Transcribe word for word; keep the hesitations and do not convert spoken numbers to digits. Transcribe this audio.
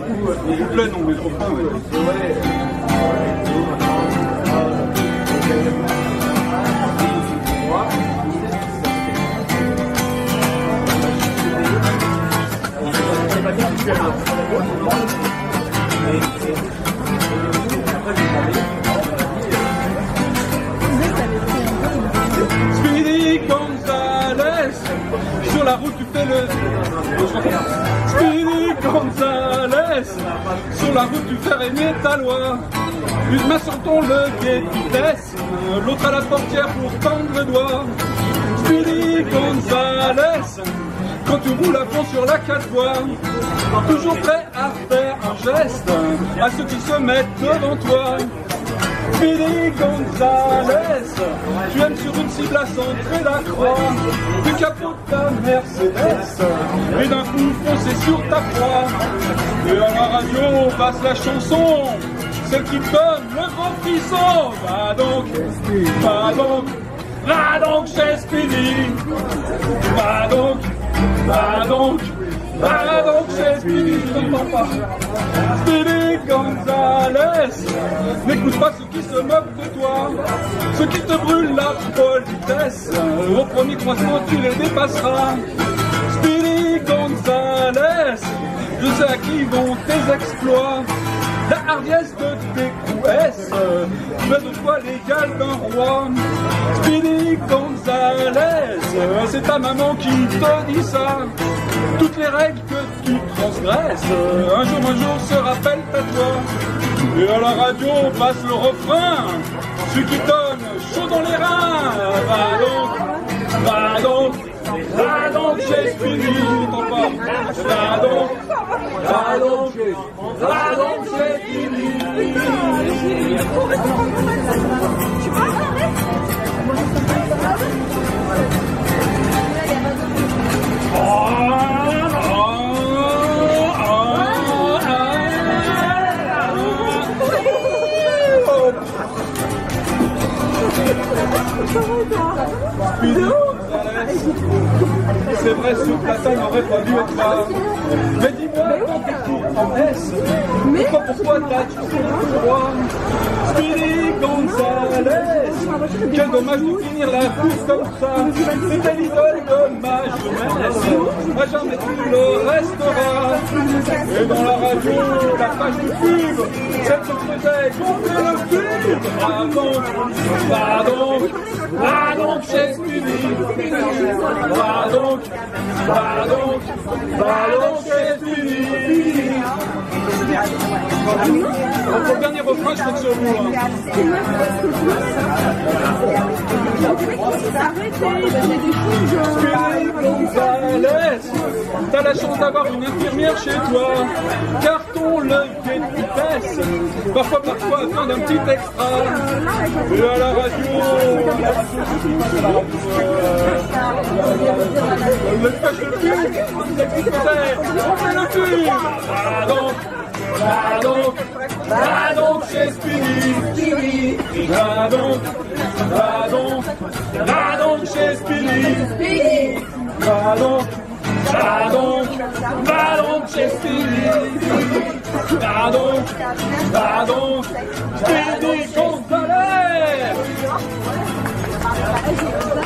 Couplet, non, mais refrain, ouais. Speedy Gonzales, sur la route tu fais le... Speedy Gonzales, sur la route tu fais régner ta loi. Une main sur ton levier de vitesse, l'autre à la portière pour tendre le doigt. Speedy Gonzales, quand tu roules à fond sur la quatre voies, toujours prêt à faire un geste à ceux qui se mettent devant toi. Speedy Gonzales, tu aimes sur une cible à centrer la croix, tu capotes ta Mercedes et d'un coup foncer sur ta proie. Et à la radio passe la chanson, celle qui donne le grand frisson. Va donc, va donc, va donc chez Speedy. Va donc, va donc, va donc chez Speedy. Je n'entends pas. Speedy Gonzales, n'écoute pas ceux qui se moquent de toi, ceux qui te brûlent la politesse. Au premier croisement tu les dépasseras. Speedy Gonzales, je sais à qui vont tes exploits. La hardiesse de tes prouesses fait de toi l'égal d'un roi. Speedy Gonzales, c'est ta maman qui te dit ça. Toutes les règles que tu transgresses, un jour un jour se rappellent à toi. Et à la radio on passe le refrain, celui qui donne chaud dans les reins. Va donc, va donc, va donc chez Speedy. N'entends pas. Va donc, va donc, va donc chez Speedy. C'est vrai, ce plateau n'aurait pas dû être là. Mais dis-moi, quand t'es tout en S, pourquoi, pourquoi t'as-tu fait le froid? Speedy Gonzales, quel dommage de finir la course comme ça. C'était l'idole de ma jeunesse, à jamais tu le resteras. Et dans la radio, la page du pub, celle que je faisais gonfler le cube. Va donc, va donc, va donc chez Speedy. Va donc, va donc, va donc chez Speedy. Pour le dernier refrain, je compte sur vous. Hein. Speedy Gonzales, t'as la chance d'avoir une infirmière chez toi, car ton levier de vitesse, parfois parfois afin d'un petit extra. Et à la radio, on le cache le cul, on fait le cul. Va donc, va donc, va donc chez Speedy. Va donc, va donc, va donc chez Speedy. Va donc, va donc, va donc chez Speedy. Va donc, va donc, Speedy Gonzales.